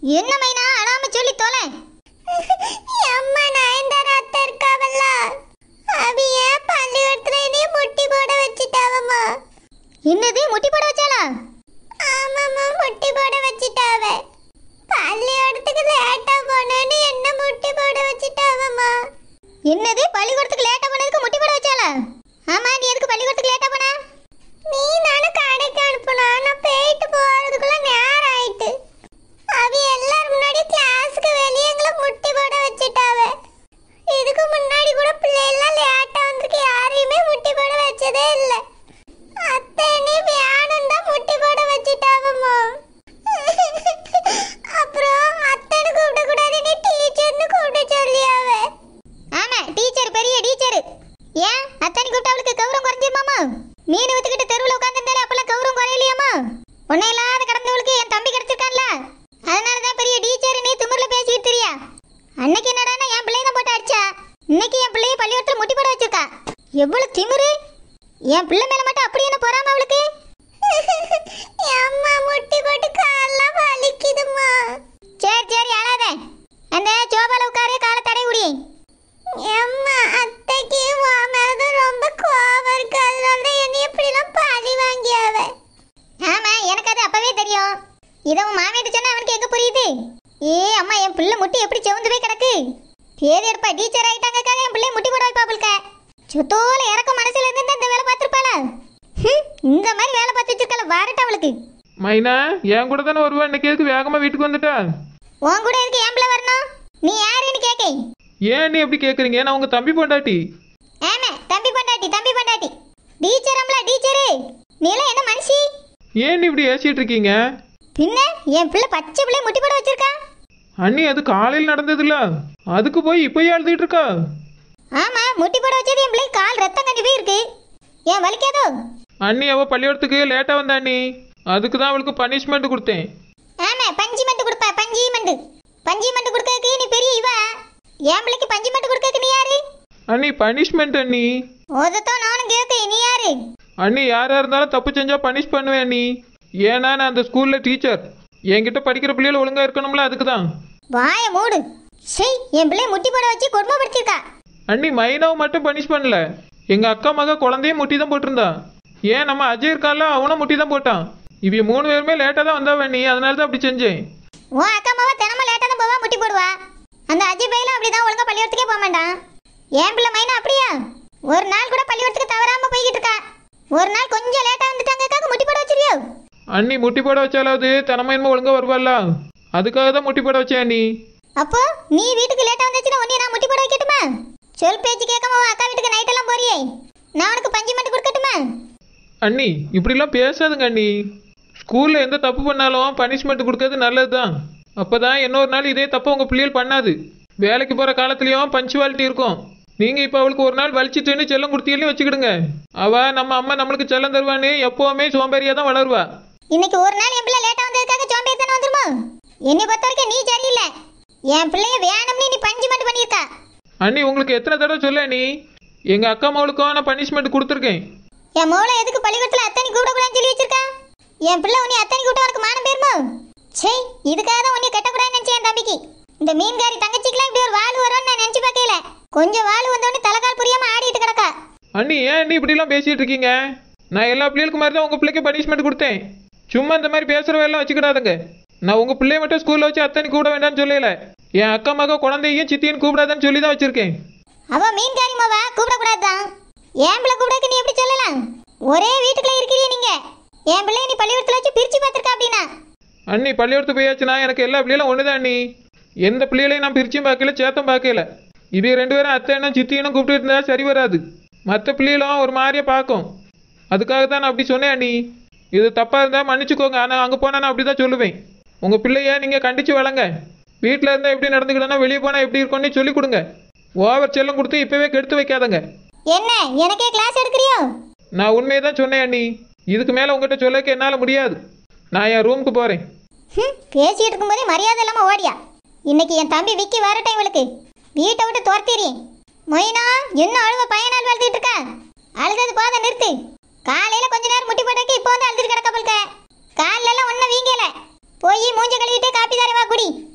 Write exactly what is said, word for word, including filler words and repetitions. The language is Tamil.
என்ன மைனா அழாம சொல்லி தோலை. அம்மா நயன்தாரா அத்தை இருக்காவல்ல, அவிய பள்ளிக்கூடத்துல நீ முட்டி போட வச்சிட்டாவம்மா. என்னது முட்டி போட வச்சாளா? ஆமாம்மா, முட்டி போட வச்சிட்டாவ. பள்ளிக்கூடத்துக்கு லேட்டா போனேன்னு என்ன முட்டி போட வச்சிட்டாவம்மா. என்னது பள்ளிக்கூடத்துக்கு லேட்டா போனதுக்கு முட்டி போட வச்சாளா? ஆமா, நீ எதுக்கு பள்ளிக்கூடத்துக்கு லேட்டா போன? நீ நானும் கடைக்கு அனுப்புனா, நான் போயிட்டு போறதுக்குள்ள நேரம் ஆயிட்டு. அவி எல்லாரும் முன்னாடி கிளாஸுக்கு வெளியே எங்களை முட்டி போட வச்சிட்டாவ. இதுக்கு முன்னாடி கூட பிள்ளைலாம் லேட்டா வந்திருக்கு, யாரையுமே முட்டி போட வச்சதே இல்லை. அத்தை நீ வேணும் தான் முட்டி போட வச்சிட்டாவம்மா. அப்புறம் அத்தனை கூப்பிட கூடாது, நீ டீச்சர்னு கூப்பிட சொல்லியாவ. ஆமா, டீச்சர் பெரிய டீச்சர். ஏன் அத்தனை கூப்பிட்டு அவளுக்கு கௌரவம் குறைஞ்சிருமாமா? மீன் வித்துக்கிட்டு தெருவில் உட்காந்துருந்தாலே அப்பெல்லாம் கௌரவம் குறையலையாமா? உன்னை இல்லாத கடந்தவளுக்கு என் தம்பி கிடைச்சிருக்கான்ல, அதனாலதான் பெரிய டீச்சர் நீ திமிர்ல பேசிட்டு தெரியா. அன்னைக்கு என்னடானா என் பிள்ளைய தான் போட்டு அடிச்சா, இன்னைக்கு என் பிள்ளைய பள்ளிக்கூடத்துல முட்டி போட வச்சிருக்கா. எவ்வளவு திமிரு! என் பிள்ளை மேல மட்டும் அப்படி என்ன போறாம அவளுக்கு? அம்மா முட்டி போட்டு கால்லாம் வலிக்குதுமா. சரி சரி அழாத, அந்த சோபால உட்காரு, காலை தடை விடி. அம்மா அத்தைக்கு உன் மேல ரொம்ப கோவம் இருக்கு, அதனால தான் என்னை இப்படிலாம் பழி வாங்கியாவ. ஆமா, எனக்கு அது அப்பவே தெரியும். இதை உன் மாமியார் சொன்னா அவனுக்கு எங்க புரியுது? ஏ அம்மா, என் பிள்ளை முட்டி எப்படி செவந்து போய் கிடக்கு. தேதி எடுப்பா, டீச்சர் ஆயிட்டாங்கக்காக என் பிள்ளை முட்டி போட வைப்பாப்புல்க. சுத்தோல இறக்க மனசுல இருந்து இந்த வேலை பார்த்துருப்பாளா? இந்த மாதிரி வேலை பார்த்து வச்சிருக்காள, வாரட்ட அவளுக்கு. மைனா என் கூட தானே வருவா, இன்னைக்கு எதுக்கு வேகமா வீட்டுக்கு வந்துட்டா? உன் கூட எதுக்கு என் பிள்ளை வரணும்? நீ யாருன்னு கேட்க. ஏன் நீ எப்படி கேக்குறீங்க? நான் உங்க தம்பி பொண்டாட்டி. ஆமா, தம்பி பொண்டாட்டி, தம்பி பொண்டாட்டி. டீச்சர் அம்மா, டீச்சரு நீலாம் என்ன மனுஷி? ஏன் நீ இப்படி ஏசிட்டு இருக்கீங்க? பின்ன என் பிள்ளை பச்சை பிள்ளை முட்டி போட வச்சிருக்கா. அண்ணி அது காலையில் நடந்ததுல, அதுக்கு போய் இப்பயே அழுதுட்டு இருக்கா. ஆமா, முட்டி போட வச்சது என் பிள்ளை கால் ரத்தம் கண்டி போய் இருக்கு. ஏன் வலிக்காதோ? அண்ணி அவ பள்ளிக்கூடத்துக்கு லேட்டா வந்தா அண்ணி, அதுக்கு தான் அவளுக்கு பனிஷ்மெண்ட் கொடுத்தேன். ஆமா, பஞ்சிமெண்ட் கொடுப்பா, பஞ்சிமெண்ட். பஞ்சிமெண்ட் கொடுக்கறதுக்கு நீ பெரிய இவ, என் பிள்ளைக்கு பஞ்சிமெண்ட் கொடுக்கறதுக்கு நீ யாரு? அண்ணி பனிஷ்மெண்ட் அண்ணி. ஓதத்தோ நானும் கேட்க, நீ யாரு? அண்ணி யாரா இருந்தாலும் தப்பு செஞ்சா பனிஷ் பண்ணுவேன் அண்ணி. ஏன்னா நான் அந்த ஸ்கூல்ல டீச்சர், என்கிட்ட படிக்கிற பிள்ளைகள் ஒழுங்கா இருக்கணும்ல, அதுக்கு தான். வாய மூடு. சரி, என் பிள்ளை முட்டி போட வச்சு கொடுமைப்படுத்திருக்கா. அண்ணி மைனாவை மட்டும் பனிஷ் பண்ணல, எங்க அக்கா மக குழந்தையும் முட்டி தான் போட்டிருந்தா. ஏன் நம்ம அஜய் இருக்கான்ல, அவனும் முட்டி தான் போட்டான். இவ மூணு பேருமே லேட்டா தான் வந்தாவ அண்ணி, அதனால தான் அப்படி செஞ்சேன். உன் அக்கா மாவா தினமும் லேட்டா தான் போவா, முட்டி போடுவா. அந்த அஜய் பையில அப்படிதான் ஒழுங்கா பள்ளிக்கூடத்துக்கே போக மாட்டான். என் பிள்ளை மைனா அப்படியா? ஒரு நாள் கூட பள்ளிக்கூடத்துக்கு தவறாம போய்கிட்டு இருக்கா. ஒரு நாள் கொஞ்சம் லேட்டா வந்துட்டாங்க, முட்டி போட வச்சிருவியோ? அண்ணி முட்டி போட வச்சாலாவது தினமும் ஒழுங்கா வருவாள்ல, அதுக்காக தான் முட்டி போட வச்சேன் அண்ணி. அப்போ நீ வீட்டுக்கு லேட்டா வந்துச்சுன்னா உன்னை நான் முட்டி போட வைக்கட்டுமா? சொல் பேச்சு கேட்காம அக்கா வீட்டுக்கு நைட் எல்லாம் போறியே, நான் உனக்கு பஞ்சிமெண்ட் கொடுக்கட்டுமா? அண்ணி இப்படிலாம் பேசாதுங்க அண்ணி. ஸ்கூல்ல எந்த தப்பு பண்ணாலும் பனிஷ்மெண்ட் கொடுக்கறது நல்லது தான். அப்பதான் இன்னொரு நாள் இதே தப்பு உங்க பிள்ளைகள் பண்ணாது. வேலைக்கு போற காலத்துலயும் பஞ்சுவாலிட்டி இருக்கும். நீங்க இப்ப அவளுக்கு ஒரு நாள் வலிச்சிட்டுன்னு செல்லம் கொடுத்தீங்கன்னு வச்சுக்கிடுங்க, அவ நம்ம அம்மா நம்மளுக்கு செல்லம் தருவான்னு எப்பவுமே சோம்பேறியா தான் வளருவா. இன்னைக்கு ஒரு நாள் என் பிள்ளை லேட்டா வந்ததுக்காக சோம்பேறி தானே வந்துருமா? என்னை பொறுத்த வரைக்கும் நீ சரியில்லை. என் பிள்ளைய வேணும்னு நீ பஞ்சிமெண்ட் பண்ணியிருக்கா. அண்ணி உங்களுக்கு எத்தனை தடவை சொல்ல நீ, எங்க அக்கா மகளுக்கும் நான் பனிஷ்மெண்ட் கொடுத்துருக்கேன். என் மோளை எதுக்கு பள்ளிக்கூடத்துல அத்தனை கூப்பிடக்கூடாதுன்னு சொல்லி வச்சிருக்கா? என் பிள்ளை உன்னை அத்தனை கூப்பிட்டு உனக்கு மானம் போயிருமோ? சரி, இதுக்காக தான் உன்னை கட்டக்கூடாதுன்னு நினைச்சேன். என் தம்பிக்கு இந்த மீன்காரி தங்கச்சிக்கெல்லாம் இப்படி ஒரு வாழ் வரும்னு நான் நினைச்சு பார்க்கல. கொஞ்சம் வாழ் வந்தோடனே தலைக்கால் புரியாம ஆடிட்டு கிடக்கா. அண்ணி ஏன் அண்ணி இப்படிலாம் பேசிட்டு இருக்கீங்க? நான் எல்லா பிள்ளைகளுக்கு மாதிரி தான் உங்க பிள்ளைக்கு பனிஷ்மெண்ட் கொடுத்தேன். சும்மா இந்த மாதிரி பேசுறவெல்லாம் வச்சுக்கிடாதுங்க. நான் உங்க பிள்ளைய மட்டும் ஸ்கூல்ல வச்சு அத்தனை கூப்பிட வேண்டாம்னு சொல்லல, என் அக்கா மக குழந்தையும் சித்தியும் கூப்பிடாதான்னு சொல்லி தான் வச்சிருக்கேன். அவ மீன்காரி மாவா கூப்பிடக்கூடாதுதான். என் பிள்ளை கூப்பிடக்கு நீ எப்படி சொல்லலாம்? ஒரே வீட்டுக்குள்ள இருக்கிறீ நீங்க. என் பிள்ளைய நீ பள்ளிக்கூடத்துல வச்சு பிரிச்சு பார்த்திருக்கா அப்படின்னா? அண்ணி பள்ளிக்கூடத்து போயாச்சுன்னா எனக்கு எல்லா பிள்ளைகளும் ஒண்ணுதான் அண்ணி. எந்த பிள்ளைகளையும் நான் பிரிச்சும் பார்க்கல, சேத்தம் பார்க்கல. இது ரெண்டு பேரும் அத்தைனும் சித்தியும் கூப்பிட்டு இருந்தா சரி வராது. மற்ற பிள்ளைகளும் ஒரு மாதிரியா பார்க்கும். அதுக்காக தான் நான் அப்படி சொன்னேன் அண்ணி. இது தப்பா இருந்தா மன்னிச்சுக்கோங்க, ஆனால் அங்கே போனா நான் அப்படிதான் சொல்லுவேன். உங்க பிள்ளைய நீங்க கண்டிச்சு வளங்க. வீட்டில் இருந்தால் எப்படி நடந்துக்கிட்டோன்னா வெளியே போனால் எப்படி இருக்கும்னு சொல்லி கொடுங்க. ஓவர் செல்லம் கொடுத்து இப்பவே கெடுத்து வைக்காதங்க. என்ன எனக்கே கிளாஸ் எடுக்கிறியோ? நான் உண்மையை தான் சொன்னேன் அண்ணி. இதுக்கு மேலே உங்ககிட்ட சொல்லக்க என்னால் முடியாது. நான் என் ரூமுக்கு போகிறேன். பேசிட்டு இருக்கும்போதே மரியாதை இல்லாமல் ஓடியா. இன்னைக்கு என் தம்பி விக்கி வரட்டும், இவளுக்கு வீட்டை விட்டு துரத்திடுறேன். மொயினா என்ன அழுவ பையனால் வளர்த்துட்டு இருக்கா? அழுதது போத நிறுத்து. காலையில் கொஞ்ச நேரம் முட்டி போட்டதுக்கு இப்போ வந்து அழுதுட்டு கிடக்க போல்க. காலில் எல்லாம் ஒன்றும் வீங்கல. போய் மூஞ்ச கழுவிட்டு காப்பி தரவா குடி. குடி